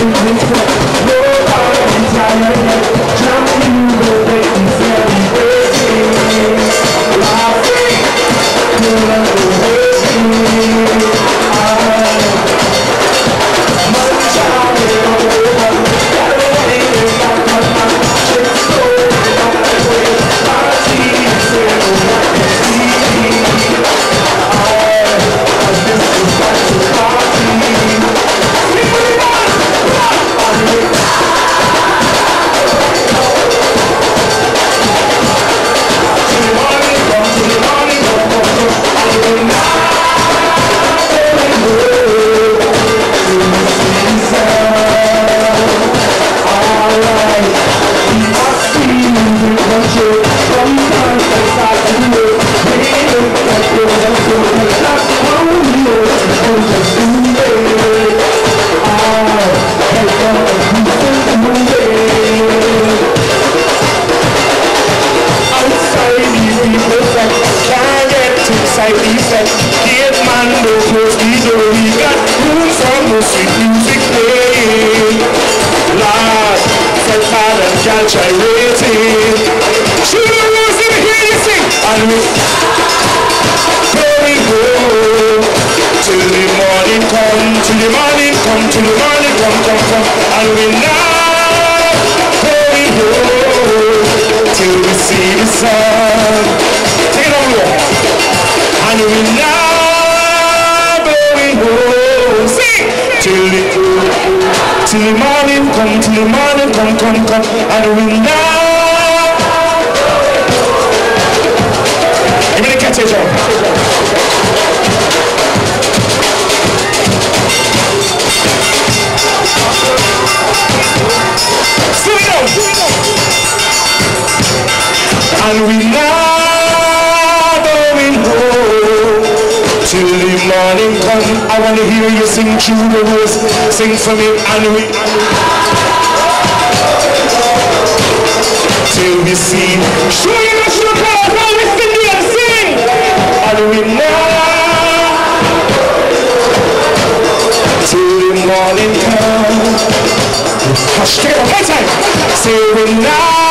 Sing for me, and we till we see. Show you what you call while we sing and sing. And we now till the morning comes. Hush, take it one time. Say we now.